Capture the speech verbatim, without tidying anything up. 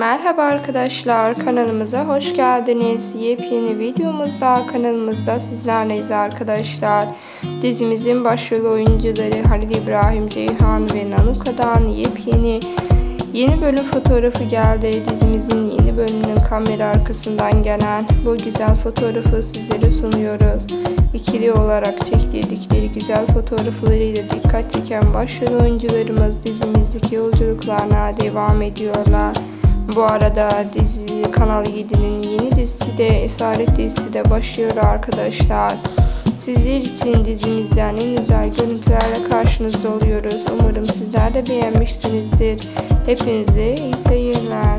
Merhaba arkadaşlar, kanalımıza hoş geldiniz. Yepyeni videomuzda kanalımızda sizlerleyiz arkadaşlar. Dizimizin başrol oyuncuları Halil İbrahim Ceyhan ve Nanuka'dan yepyeni yeni bölüm fotoğrafı geldi. Dizimizin yeni bölümünün kamera arkasından gelen bu güzel fotoğrafı sizlere sunuyoruz. İkili olarak çektirdikleri güzel fotoğraflarıyla dikkat çeken başrol oyuncularımız dizimizdeki yolculuklarına devam ediyorlar. Bu arada dizi Kanal yedi'nin yeni dizisi de Esaret dizisi de başlıyor arkadaşlar. Sizler için dizimizden en güzel görüntülerle karşınızda oluyoruz. Umarım sizler de beğenmişsinizdir. Hepinize iyi seyirler.